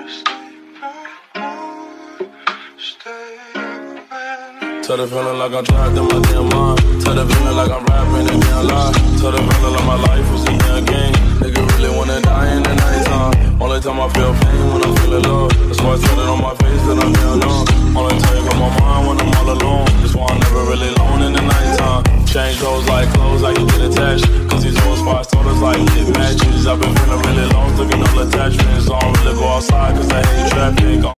Tell the feeling like I'm trapped in my damn mind. Tell the feeling like I'm rapping and can't lie. Tell the feeling like my life was a damn game. Nigga really wanna die in the nighttime. Only time I feel pain when I'm feeling low. That's why I tell it on my face that I'm down low. Only take on my mind when I'm all alone. That's why I'm never really alone in the nighttime. Change those like clothes, how you get attached. Cause these old spots told us like hit matches. I've been feeling really lost, looking all attachments. So I don't really go outside cause I hate traffic.